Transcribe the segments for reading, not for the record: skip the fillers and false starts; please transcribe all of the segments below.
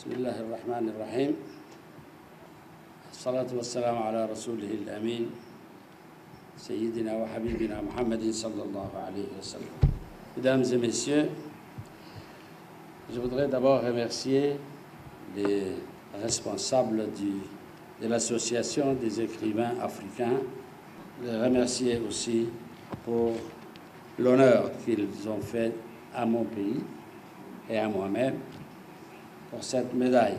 بسم الله الرحمن الرحيم. الصلاة والسلام على رسوله الأمين سيدنا وحبيبنا محمد صلى الله عليه وسلم. Mesdames et messieurs, je voudrais d'abord remercier les responsables de l'Association des écrivains africains, les remercier aussi pour l'honneur qu'ils ont fait à mon pays et à moi-même pour cette médaille.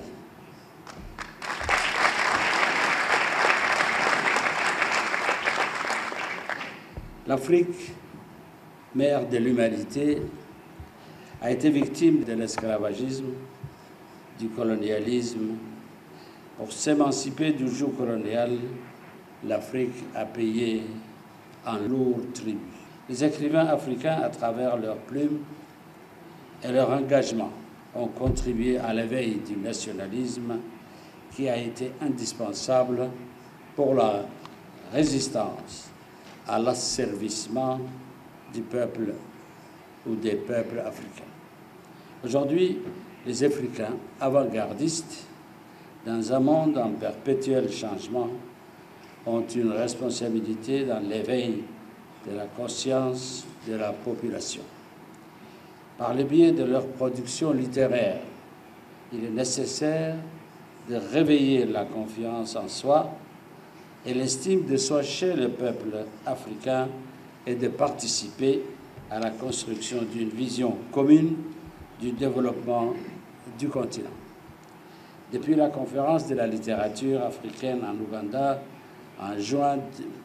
L'Afrique, mère de l'humanité, a été victime de l'esclavagisme, du colonialisme. Pour s'émanciper du joug colonial, l'Afrique a payé un lourd tribut. Les écrivains africains, à travers leurs plumes et leur engagement, ont contribué à l'éveil du nationalisme qui a été indispensable pour la résistance à l'asservissement du peuple ou des peuples africains. Aujourd'hui, les Africains avant-gardistes, dans un monde en perpétuel changement, ont une responsabilité dans l'éveil de la conscience de la population. Par le biais de leur production littéraire, il est nécessaire de réveiller la confiance en soi et l'estime de soi chez le peuple africain et de participer à la construction d'une vision commune du développement du continent. Depuis la conférence de la littérature africaine en Ouganda en juin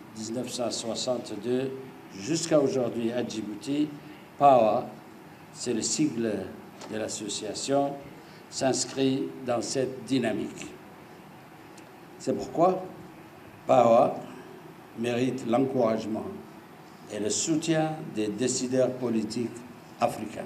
1962 jusqu'à aujourd'hui à Djibouti, PAOA, c'est le sigle de l'association, s'inscrit dans cette dynamique. C'est pourquoi PAOA mérite l'encouragement et le soutien des décideurs politiques africains.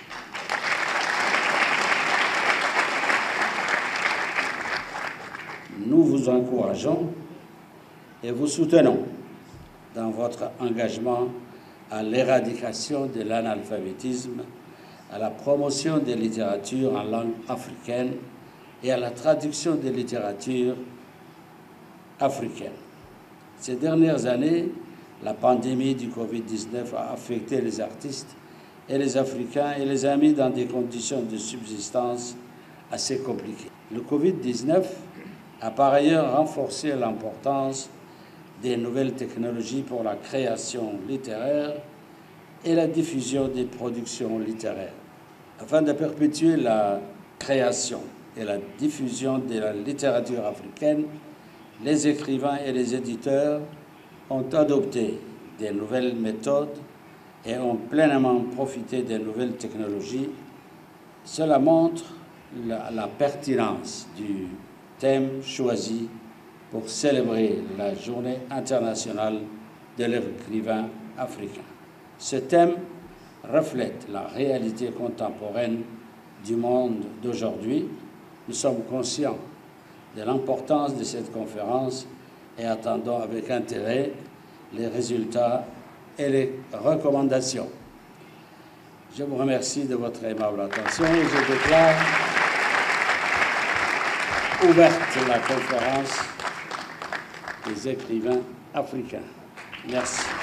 Nous vous encourageons et vous soutenons dans votre engagement à l'éradication de l'analphabétisme, à la promotion des littératures en langue africaine et à la traduction des littératures africaines. Ces dernières années, la pandémie du Covid-19 a affecté les artistes et les Africains et les a mis dans des conditions de subsistance assez compliquées. Le Covid-19 a par ailleurs renforcé l'importance des nouvelles technologies pour la création littéraire et la diffusion des productions littéraires. Afin de perpétuer la création et la diffusion de la littérature africaine, les écrivains et les éditeurs ont adopté des nouvelles méthodes et ont pleinement profité des nouvelles technologies. Cela montre la pertinence du thème choisi pour célébrer la Journée internationale de l'écrivain africain. Ce thème reflète la réalité contemporaine du monde d'aujourd'hui. Nous sommes conscients de l'importance de cette conférence et attendons avec intérêt les résultats et les recommandations. Je vous remercie de votre aimable attention et je déclare ouverte la conférence des écrivains africains. Merci.